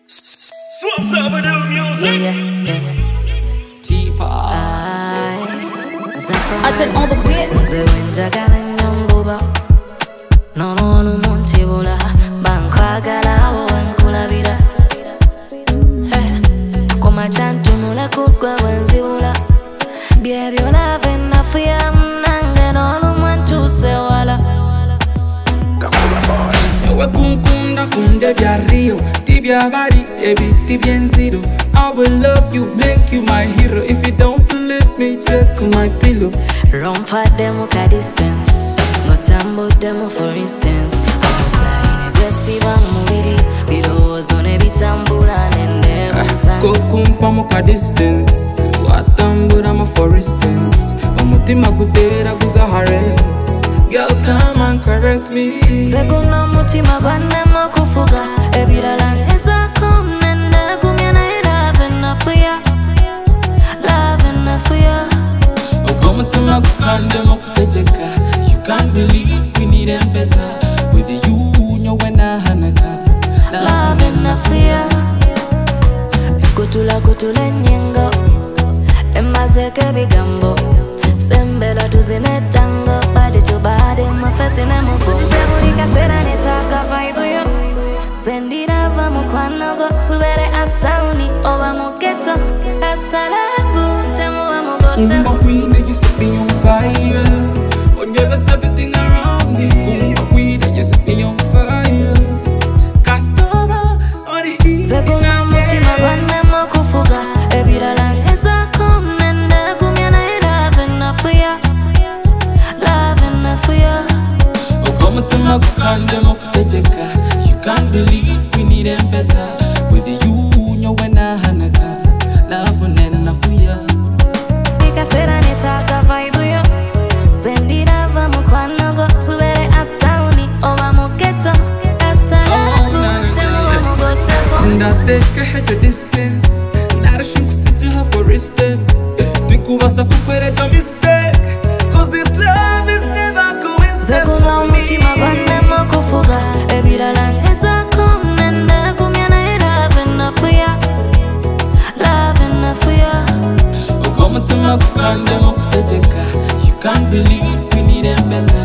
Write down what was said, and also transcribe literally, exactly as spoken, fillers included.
Swangz over the music. Yeah, yeah. I tell all the bits. No, no, no, Montibula, Banquagala, and Kulavida. Come chant to Mula Kukwa and Zula. Behave your love and Enafuya, and all want to say, Walla. Wakunda kunde vya Rio, tibia body, ebi tibia nzido. I will love you, make you my hero. If you don't believe me, check my pillow. Run for them, okay, distance. Got tambo them, for instance. I'm saying aggressive, I'm moving. Videos on every tambula and them. Go kumpa moka distance. Watambo dama for instance. Omutima gudera guza hares. Girl, come and caress me. Seguna mutima banema kufuga. Ebira langeza kumnende kumyana love Enafuya, love Enafuya. Ogomutima gukande mokutecheka. You can't believe we need them better. With you, you when I hanaka. Love Enafuya. Kutula kutula nyengo. Emazeke bigambo. Sembela tuzine tango. Body to body, my face in a mugo. Semurika sera nitaka vibe yo. Zendira va mukwano go. Subere aftauni, oba mugeto. Hasta labu, temu wa mugote. Kumba queen, they just set me on fire. On never everything around me. Kumba queen, they just set me on fire. Castova, on the heat. Seguna mutima banema kufuga. Ebira langeza kumnende kumyana love Enafuya, love Enafuya. Ogomutima gukande mokutecheka. You can't believe we need them better. With you, you when I hanaka. Love on Enafuya. Sera nitaka vibe yo. Zendira va mukwano go. Subere aftauni, oba mugeto. Hasta labu, temu wa mugote. Ndateka hecho distance. Narashin kusijaha for instance. Tikuvasa kukwereja mistake. Cause this love is never coincidence. Zeguna mutima banema kufuga. Ebira langeza kumnende kumyana love Enafuya, love Enafuya. Ogomutima gukande mokutecheka. You can't believe we need them better.